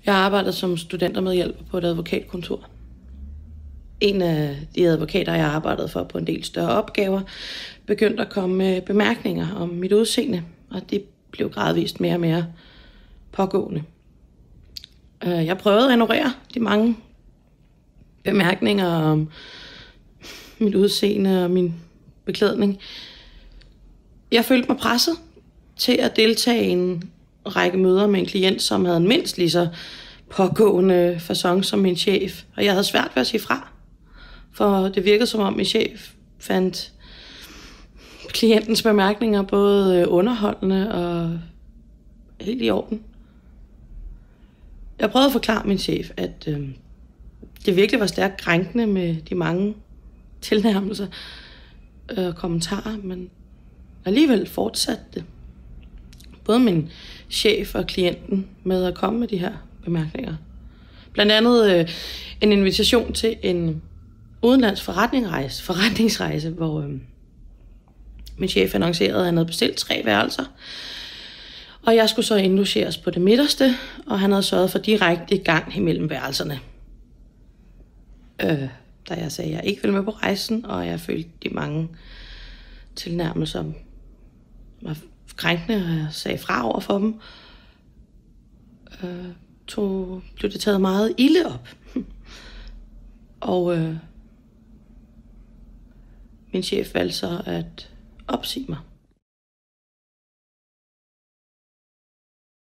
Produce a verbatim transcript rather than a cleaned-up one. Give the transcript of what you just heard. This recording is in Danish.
Jeg har arbejdet som studentermedhjælper på et advokatkontor. En af de advokater, jeg har arbejdet for på en del større opgaver, begyndte at komme med bemærkninger om mit udseende, og det blev gradvist mere og mere pågående. Jeg prøvede at ignorere de mange bemærkninger om mit udseende og min beklædning. Jeg følte mig presset til at deltage i en række møder med en klient, som havde en mindst lige så pågående facon som min chef. Og jeg havde svært ved at sige fra, for det virkede som om min chef fandt klientens bemærkninger både underholdende og helt i orden. Jeg prøvede at forklare min chef, at øh, det virkelig var stærkt krænkende med de mange tilnærmelser og øh, kommentarer, men alligevel fortsatte det. Både min chef og klienten med at komme med de her bemærkninger. Blandt andet øh, en invitation til en udenlands forretningsrejse, forretningsrejse hvor øh, min chef annoncerede, at han havde bestilt tre værelser. Og jeg skulle så indlogeres på det midterste, og han havde sørget for direkte gang imellem værelserne. Øh, da jeg sagde, at jeg ikke ville med på rejsen, og jeg følte de mange tilnærmelser var krænkende, og jeg sagde fra over for dem, øh, tog, blev det taget meget ilde op. og øh, min chef valgte så at opsige mig.